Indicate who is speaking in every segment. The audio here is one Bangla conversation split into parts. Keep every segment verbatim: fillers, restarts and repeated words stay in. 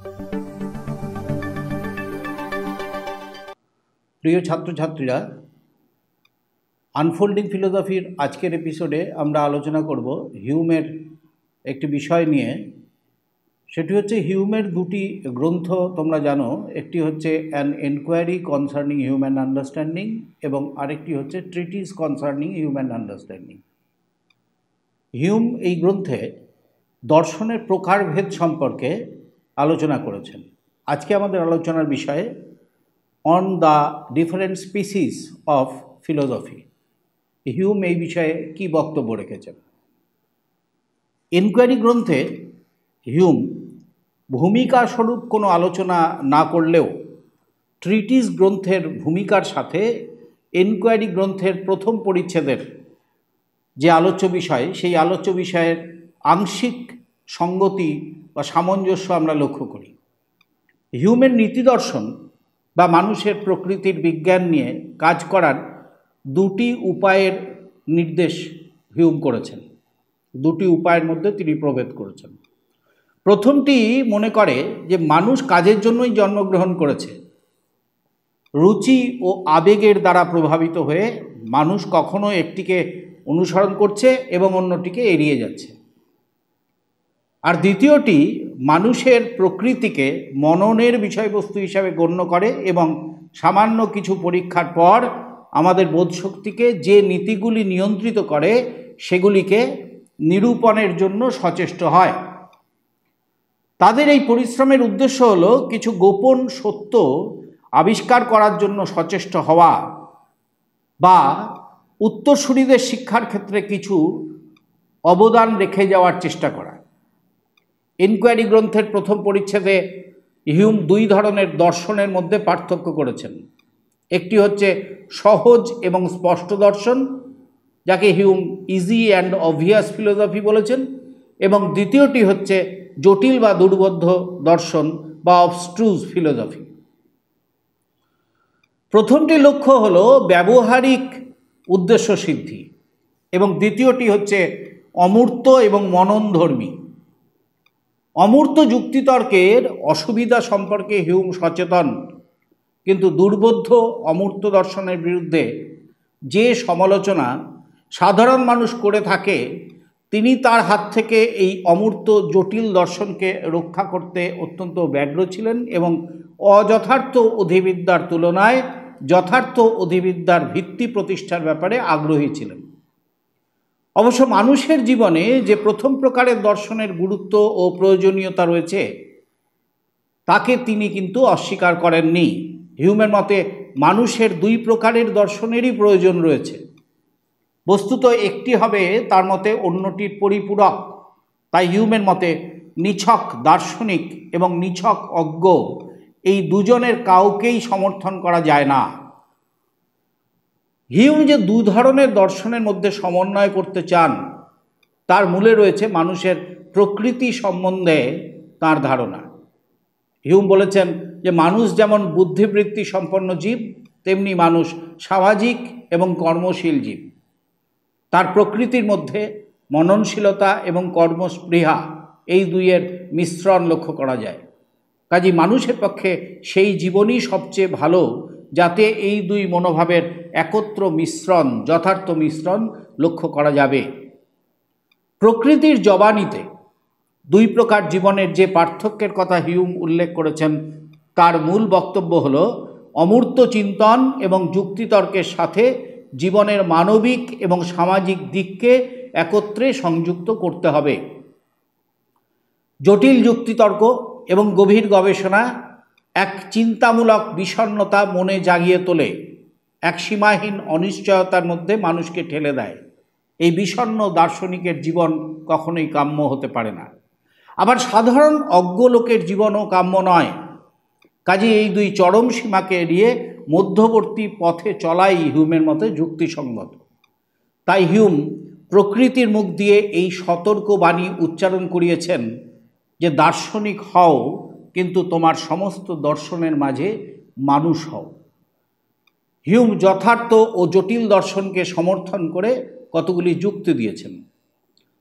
Speaker 1: প্রিয় ছাত্রছাত্রীরা, আনফোল্ডিং ফিলোসফির আজকের এপিসোডে আমরা আলোচনা করব হিউমের একটি বিষয় নিয়ে। সেটি হচ্ছে হিউমের দুটি গ্রন্থ তোমরা জানো, একটি হচ্ছে an enquiry concerning human understanding এবং আরেকটি হচ্ছে treatise concerning human understanding. Hume এই গ্রন্থে দর্শনের প্রকারভেদ সম্পর্কে আলোচনা করেছেন। আজকে আমাদের আলোচনার বিষয়ে on the different species of philosophy. Hume এই বিষয়ে কি বক্তব্য রেখেছেন? এনকোয়ারি গ্রন্থে হিউম ভূমিকা স্বরূপ কোনো আলোচনা না করলেও ট্রিটিস গ্রন্থের ভূমিকার সাথে এনকোয়ারি গ্রন্থের প্রথম পরিচ্ছেদের যে আলোচ্য বিষয়, সেই আলোচ্য বিষয়ের আংশিক সঙ্গতি বা সামঞ্জস্য আমরা লক্ষ্য করি। হিউমের নীতিদর্শন বা মানুষের প্রকৃতির বিজ্ঞান নিয়ে কাজ করার দুটি উপায়ের নির্দেশ হিউম করেছেন। দুটি উপায়ের মধ্যে তিনি প্রভেদ করেছেন। প্রথমটি মনে করে যে মানুষ কাজের জন্যই জন্মগ্রহণ করেছে। রুচি ও আবেগের দ্বারা প্রভাবিত হয়ে মানুষ কখনো একটিকে অনুসরণ করছে এবং অন্যটিকে এড়িয়ে যাচ্ছে। আর দ্বিতীয়টি মানুষের প্রকৃতিকে মননের বিষয়বস্তু হিসাবে গণ্য করে এবং সামান্য কিছু পরীক্ষার পর আমাদের বোধশক্তিকে যে নীতিগুলি নিয়ন্ত্রিত করে সেগুলিকে নিরূপণের জন্য সচেষ্ট হয়। তাদের এই পরিশ্রমের উদ্দেশ্য হলো কিছু গোপন সত্য আবিষ্কার করার জন্য সচেষ্ট হওয়া বা উত্তরসূরিদের শিক্ষার ক্ষেত্রে কিছু অবদান রেখে যাওয়ার চেষ্টা করা। এনকোয়ারি গ্রন্থের প্রথম পরিচ্ছেদে হিউম দুই ধরনের দর্শনের মধ্যে পার্থক্য করেছেন। একটি হচ্ছে সহজ এবং স্পষ্ট দর্শন, যাকে Hume easy and obvious philosophy বলেছেন, এবং দ্বিতীয়টি হচ্ছে জটিল বা দুর্বোধ্য দর্শন বা অবস্ট্রুজ ফিলোসফি। প্রথমটি লক্ষ্য হলো ব্যবহারিক উদ্দেশ্য সিদ্ধি এবং দ্বিতীয়টি হচ্ছে অমূর্ত এবং মননধর্মী। অমূর্ত যুক্তিতর্কের অসুবিধা সম্পর্কে হিউম সচেতন, কিন্তু দুর্বোধ্য অমূর্ত দর্শনের বিরুদ্ধে যে সমালোচনা সাধারণ মানুষ করে থাকে, তিনি তার হাত থেকে এই অমূর্ত জটিল দর্শনকে রক্ষা করতে অত্যন্ত ব্যগ্র ছিলেন এবং অযথার্থ অধিবিদ্যার তুলনায় যথার্থ অধিবিদ্যার ভিত্তি প্রতিষ্ঠার ব্যাপারে আগ্রহী ছিলেন। অবশ্য মানুষের জীবনে যে প্রথম প্রকারের দর্শনের গুরুত্ব ও প্রয়োজনীয়তা রয়েছে তাকে তিনি কিন্তু অস্বীকার করেননি। হিউমের মতে মানুষের দুই প্রকারের দর্শনেরই প্রয়োজন রয়েছে। বস্তুত একটি হবে তার মতে অন্যটির পরিপূরক। তাই হিউমের মতে নিছক দার্শনিক এবং নিছক অজ্ঞ এই দুজনের কাউকেই সমর্থন করা যায় না। হিউম যে দু ধরনের দর্শনের মধ্যে সমন্বয় করতে চান তার মূলে রয়েছে মানুষের প্রকৃতি সম্বন্ধে তার ধারণা। হিউম বলেছেন যে মানুষ যেমন বুদ্ধিবৃত্তি সম্পন্ন জীব, তেমনি মানুষ সামাজিক এবং কর্মশীল জীব। তার প্রকৃতির মধ্যে মননশীলতা এবং কর্মস্পৃহা এই দুইয়ের মিশ্রণ লক্ষ্য করা যায়। কাজেই মানুষের পক্ষে সেই জীবনই সবচেয়ে ভালো যাতে এই দুই মনোভাবের একত্র মিশ্রণ, যথার্থ মিশ্রণ লক্ষ্য করা যাবে। প্রকৃতির জবানিতে দুই প্রকার জীবনের যে পার্থক্যের কথা হিউম উল্লেখ করেছেন তার মূল বক্তব্য হল অমূর্ত চিন্তন এবং যুক্তিতর্কের সাথে জীবনের মানবিক এবং সামাজিক দিককে একত্রে সংযুক্ত করতে হবে। জটিল যুক্তিতর্ক এবং গভীর গবেষণা এক চিন্তামূলক বিষণ্ণতা মনে জাগিয়ে তোলে, এক সীমাহীন অনিশ্চয়তার মধ্যে মানুষকে ঠেলে দেয়। এই বিষণ্ণ দার্শনিকের জীবন কখনোই কাম্য হতে পারে না। আবার সাধারণ অজ্ঞ লোকের জীবনও কাম্য নয়। কাজে এই দুই চরম সীমাকে এড়িয়ে মধ্যবর্তী পথে চলাই হিউমের মতে যুক্তিসঙ্গত। তাই হিউম প্রকৃতির মুখ দিয়ে এই সতর্ক বাণী উচ্চারণ করিয়েছেন যে দার্শনিক হও, কিন্তু তোমার সমস্ত দর্শনের মাঝে মানুষ হও। হিউম যথার্থ ও জটিল দর্শনকে সমর্থন করে কতগুলি যুক্তি দিয়েছেন।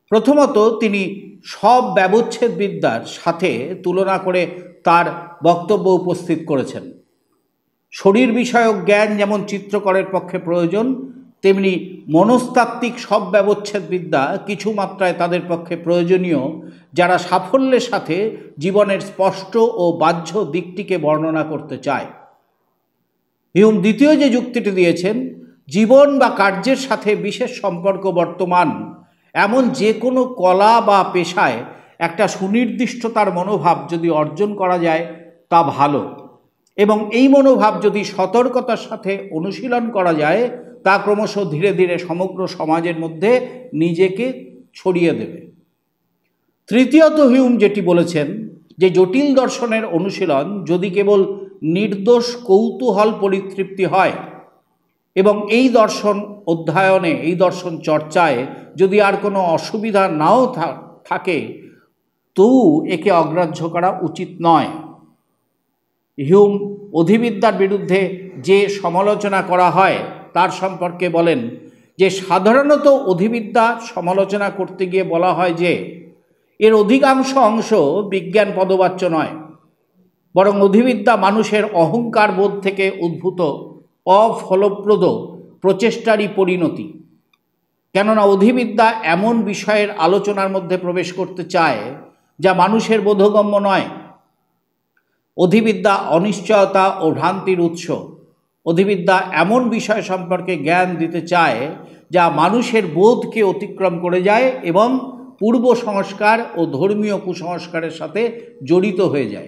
Speaker 1: প্রথমত তিনি সব ব্যবচ্ছেদবিদ্যার সাথে তুলনা করে তার বক্তব্য উপস্থিত করেছেন। শরীর বিষয়ক জ্ঞান যেমন চিত্রকরের পক্ষে প্রয়োজন, তেমনি মনস্তাত্ত্বিক সব ব্যবচ্ছেদবিদ্যা কিছু মাত্রায় তাদের পক্ষে প্রয়োজনীয়, যারা সাফল্যের সাথে জীবনের স্পষ্ট ও বাহ্য দিকটিকে বর্ণনা করতে চায়। হিউম দ্বিতীয় যে যুক্তিটি দিয়েছেন, জীবন বা কার্যের সাথে বিশেষ সম্পর্ক বর্তমান এমন যে কোনো কলা বা পেশায় একটা সুনির্দিষ্টতার মনোভাব যদি অর্জন করা যায় তা ভালো, এবং এই মনোভাব যদি সতর্কতার সাথে অনুশীলন করা যায় তা ক্রমশ ধীরে ধীরে সমগ্র সমাজের মধ্যে নিজেকে ছড়িয়ে দেবে। তৃতীয়ত হিউম যেটি বলেছেন যে জটিল দর্শনের অনুশীলন যদি কেবল নির্দোষ কৌতূহল পরিতৃপ্তি হয় এবং এই দর্শন অধ্যয়নে, এই দর্শন চর্চায় যদি আর কোনো অসুবিধা নাও থাকে, তবু একে অগ্রাহ্য করা উচিত নয়। হিউম অধিবিদ্যার বিরুদ্ধে যে সমালোচনা করা হয় তার সম্পর্কে বলেন যে সাধারণত অধিবিদ্যা সমালোচনা করতে গিয়ে বলা হয় যে এর অধিকাংশ অংশ বিজ্ঞান পদবাচ্য নয়, বরং অধিবিদ্যা মানুষের অহংকার বোধ থেকে উদ্ভূত অফলপ্রদ প্রচেষ্টারই পরিণতি। কেননা অধিবিদ্যা এমন বিষয়ের আলোচনার মধ্যে প্রবেশ করতে চায় যা মানুষের বোধগম্য নয়। অধিবিদ্যা অনিশ্চয়তা ও ভ্রান্তির উৎস। অধিবিদ্যা এমন বিষয় সম্পর্কে জ্ঞান দিতে চায় যা মানুষের বোধকে অতিক্রম করে যায় এবং পূর্ব সংস্কার ও ধর্মীয় কুসংস্কারের সাথে জড়িত হয়ে যায়।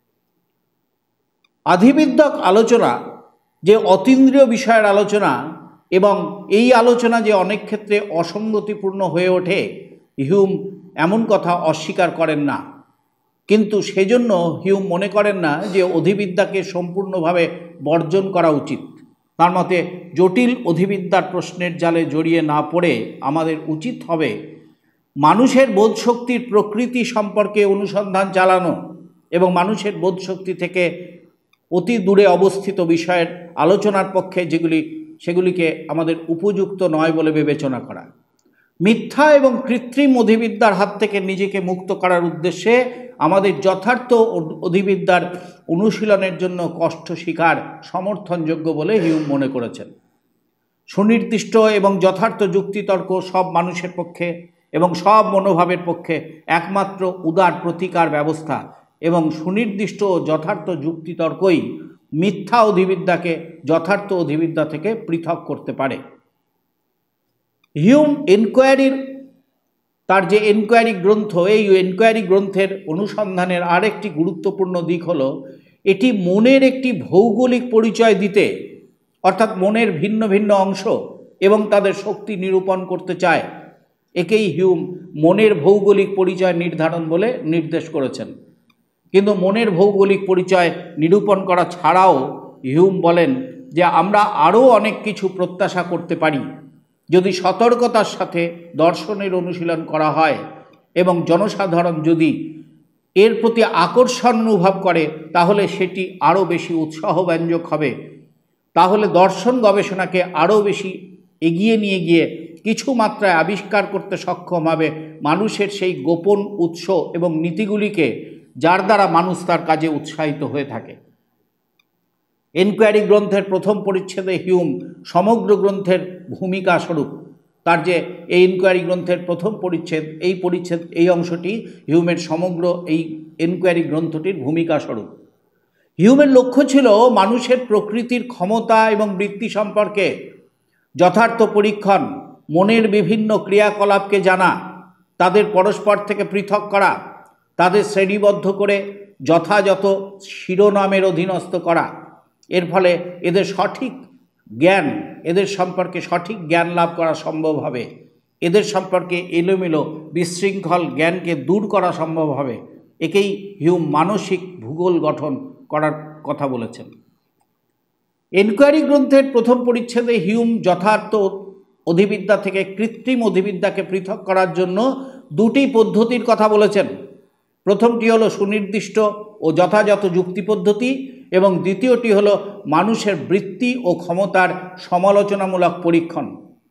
Speaker 1: আধিবিদ্যক আলোচনা যে অতীন্দ্রিয় বিষয়ের আলোচনা এবং এই আলোচনা যে অনেক ক্ষেত্রে অসঙ্গতিপূর্ণ হয়ে ওঠে, হিউম এমন কথা অস্বীকার করেন না, কিন্তু সেজন্য হিউম মনে করেন না যে অধিবিদ্যাকে সম্পূর্ণভাবে বর্জন করা উচিত। তার মতে জটিল অধিবিদ্যার প্রশ্নের জালে জড়িয়ে না পড়ে আমাদের উচিত হবে মানুষের বোধশক্তির প্রকৃতি সম্পর্কে অনুসন্ধান চালানো এবং মানুষের বোধশক্তি থেকে অতি দূরে অবস্থিত বিষয়ের আলোচনার পক্ষে যেগুলি সেগুলিকে আমাদের উপযুক্ত নয় বলে বিবেচনা করা। মিথ্যা এবং কৃত্রিম অধিবিদ্যার হাত থেকে নিজেকে মুক্ত করার উদ্দেশ্যে আমাদের যথার্থ অধিবিদ্যার অনুশীলনের জন্য কষ্ট স্বীকার সমর্থনযোগ্য বলে হিউম মনে করেছেন। সুনির্দিষ্ট এবং যথার্থ যুক্তিতর্ক সব মানুষের পক্ষে এবং সব মনোভাবের পক্ষে একমাত্র উদার প্রতিকার ব্যবস্থা, এবং সুনির্দিষ্ট ও যথার্থ যুক্তিতর্কই মিথ্যা অধিবিদ্যাকে যথার্থ অধিবিদ্যা থেকে পৃথক করতে পারে। হিউম এনকোয়ারির তার যে এনকোয়ারি গ্রন্থ, এই এনকোয়ারি গ্রন্থের অনুসন্ধানের আরেকটি গুরুত্বপূর্ণ দিক হলো এটি মনের একটি ভৌগোলিক পরিচয় দিতে, অর্থাৎ মনের ভিন্ন ভিন্ন অংশ এবং তাদের শক্তি নিরূপণ করতে চায়। একেই হিউম মনের ভৌগোলিক পরিচয় নির্ধারণ বলে নির্দেশ করেছেন। কিন্তু মনের ভৌগোলিক পরিচয় নিরূপণ করা ছাড়াও হিউম বলেন যে আমরা আরও অনেক কিছু প্রত্যাশা করতে পারি যদি সতর্কতার সাথে দর্শনের অনুশীলন করা হয় এবং জনসাধারণ যদি এর প্রতি আকর্ষণ অনুভব করে তাহলে সেটি আরও বেশি উৎসাহব্যঞ্জক হবে। তাহলে দর্শন গবেষণাকে আরও বেশি এগিয়ে নিয়ে গিয়ে কিছু মাত্রায় আবিষ্কার করতে সক্ষম হবে মানুষের সেই গোপন উৎস এবং নীতিগুলিকে, যার দ্বারা মানুষ তার কাজে উৎসাহিত হয়ে থাকে। এনকোয়ারি গ্রন্থের প্রথম পরিচ্ছেদে হিউম সমগ্র গ্রন্থের ভূমিকা স্বরূপ, তার যে এই এনকোয়ারি গ্রন্থের প্রথম পরিচ্ছেদ, এই পরিচ্ছেদ এই অংশটি হিউমের সমগ্র এই এনকোয়ারি গ্রন্থটির ভূমিকা স্বরূপ। হিউমের লক্ষ্য ছিল মানুষের প্রকৃতির ক্ষমতা এবং বৃত্তি সম্পর্কে যথার্থ পরীক্ষণ, মনের বিভিন্ন ক্রিয়াকলাপকে জানা, তাদের পরস্পর থেকে পৃথক করা, তাদের শ্রেণীবদ্ধ করে যথাযথ শিরোনামের অধীনস্থ করা। এর ফলে এদের সঠিক জ্ঞান, এদের সম্পর্কে সঠিক জ্ঞান লাভ করা সম্ভব হবে, এদের সম্পর্কে এলোমেলো বিশৃঙ্খল জ্ঞানকে দূর করা সম্ভব হবে। একেই হিউম মানসিক ভূগোল গঠন করার কথা বলেছেন। এনকোয়ারি গ্রন্থের প্রথম পরিচ্ছেদে হিউম যথার্থ অধিবিদ্যা থেকে কৃত্রিম অধিবিদ্যাকে পৃথক করার জন্য দুটি পদ্ধতির কথা বলেছেন। প্রথমটি হলো সুনির্দিষ্ট ও যথাযথ যুক্তি পদ্ধতি এবং দ্বিতীয়টি হলো মানুষের বৃত্তি ও ক্ষমতার সমালোচনামূলক পরীক্ষণ।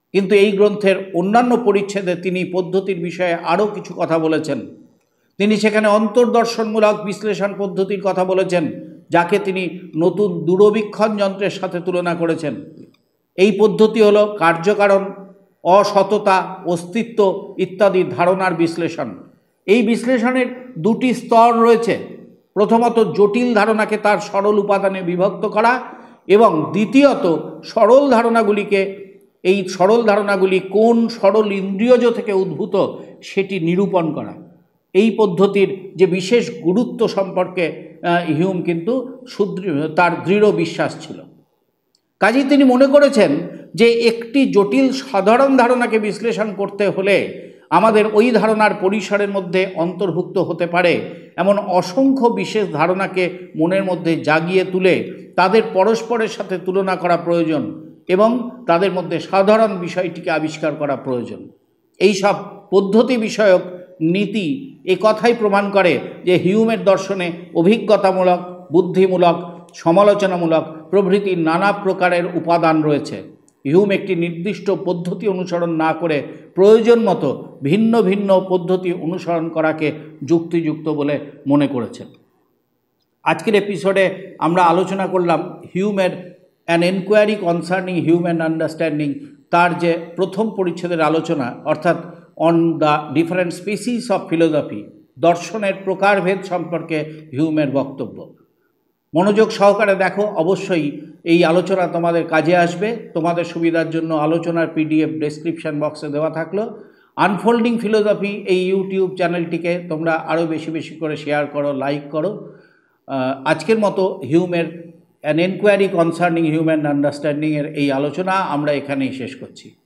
Speaker 1: কিন্তু এই গ্রন্থের অন্যান্য পরিচ্ছেদে তিনি পদ্ধতির বিষয়ে আরও কিছু কথা বলেছেন। তিনি সেখানে অন্তর্দর্শনমূলক বিশ্লেষণ পদ্ধতির কথা বলেছেন, যাকে তিনি নতুন দূরবীক্ষণ যন্ত্রের সাথে তুলনা করেছেন। এই পদ্ধতি হলো কার্যকারণ, অসততা, অস্তিত্ব ইত্যাদি ধারণার বিশ্লেষণ। এই বিশ্লেষণের দুটি স্তর রয়েছে। প্রথমত জটিল ধারণাকে তার সরল উপাদানে বিভক্ত করা, এবং দ্বিতীয়ত সরল ধারণাগুলিকে এই সরল ধারণাগুলি কোন সরল ইন্দ্রিয়জ থেকে উদ্ভূত সেটি নিরূপণ করা। এই পদ্ধতির যে বিশেষ গুরুত্ব সম্পর্কে হিউম কিন্তু সুদৃঢ় তার দৃঢ় বিশ্বাস ছিল। কাজেই তিনি মনে করেছেন যে একটি জটিল সাধারণ ধারণাকে বিশ্লেষণ করতে হলে আমাদের ওই ধারণার পরিসরের মধ্যে অন্তর্ভুক্ত হতে পারে এমন অসংখ্য বিশেষ ধারণাকে মনের মধ্যে জাগিয়ে তুলে তাদের পরস্পরের সাথে তুলনা করা প্রয়োজন এবং তাদের মধ্যে সাধারণ বিষয়টিকে আবিষ্কার করা প্রয়োজন। এই সব পদ্ধতি বিষয়ক নীতি এ কথাই প্রমাণ করে যে হিউমের দর্শনে অভিজ্ঞতামূলক, বুদ্ধিমূলক, সমালোচনামূলক প্রভৃতি নানা প্রকারের উপাদান রয়েছে। হিউম একটি নির্দিষ্ট পদ্ধতি অনুসরণ না করে প্রয়োজন মতো ভিন্ন ভিন্ন পদ্ধতি অনুসরণ করাকে যুক্তিযুক্ত বলে মনে করেছেন। আজকের এপিসোডে আমরা আলোচনা করলাম হিউমের an enquiry concerning human understanding, তার যে প্রথম পরিচ্ছেদের আলোচনা, অর্থাৎ on the different species of philosophy, দর্শনের প্রকারভেদ সম্পর্কে হিউমের বক্তব্য। মনোযোগ সহকারে দেখো, অবশ্যই এই আলোচনা তোমাদের কাজে আসবে। তোমাদের সুবিধার জন্য আলোচনার পিডিএফ ডেসক্রিপশন বক্সে দেওয়া থাকলো। আনফোল্ডিং ফিলোসফি এই ইউটিউব চ্যানেলটিকে তোমরা আরও বেশি বেশি করে শেয়ার করো, লাইক করো। আজকের মতো হিউমের অ্যান এনকোয়ারি কনসার্নিং হিউম্যান আন্ডারস্ট্যান্ডিংয়ের এই আলোচনা আমরা এখানেই শেষ করছি।